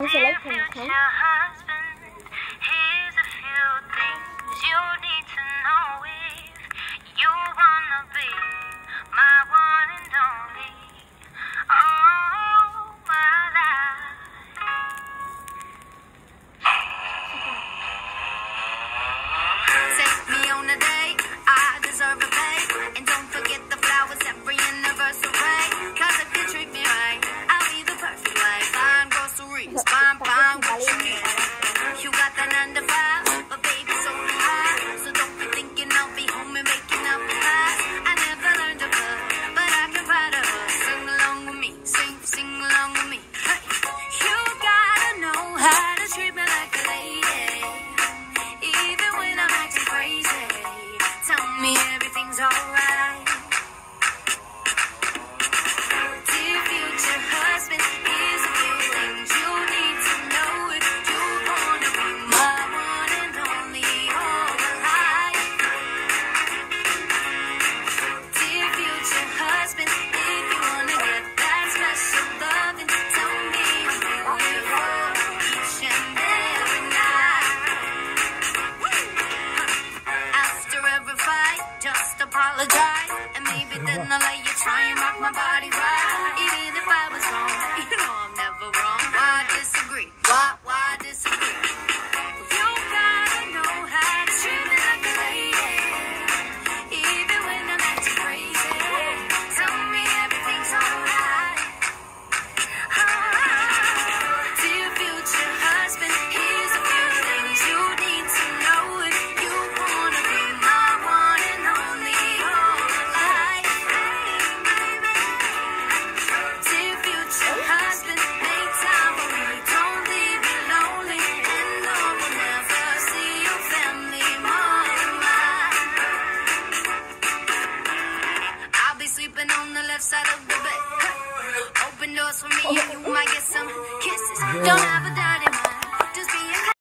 Dear future husband, here's a few things you need to know if you wanna be my one and only. Oh, my life. Take me on a date, I deserve a pay. And don't forget the flowers every anniversary. Cause if you treat me right, I'll be the perfect wife. Fine groceries, fine what you need. You got the 9 to 5, but baby so do I. So don't be thinking I'll be home and making up the pies. I never learned to cook, but I can write a hook. Sing along with me, sing along with me. Hey. You gotta know how to treat me like a lady, even when I'm acting crazy. Tell me everything's alright. Dear future husband, here's a few things you need to know if you wanna be my one and only all my life. Dear future husband, if you wanna get that special loving, tell me I'm beautiful each and every night. After every fight, just apologize, and maybe then I'll let you try and rock my body right. Even if I was wrong, you know I'm never wrong. Why disagree? Why disagree? You gotta know how to treat me like a lady, even when I'm acting crazy. Tell me everything's alright. Dear future husband, here's a few things you need to know if you wanna be my one and only all my life. Dear future husband, make time for me, don't leave me lonely, and no one ever see your family more than mine. I'll be sleeping on the left side of the bed. Open doors for me and you might get some kisses. Don't have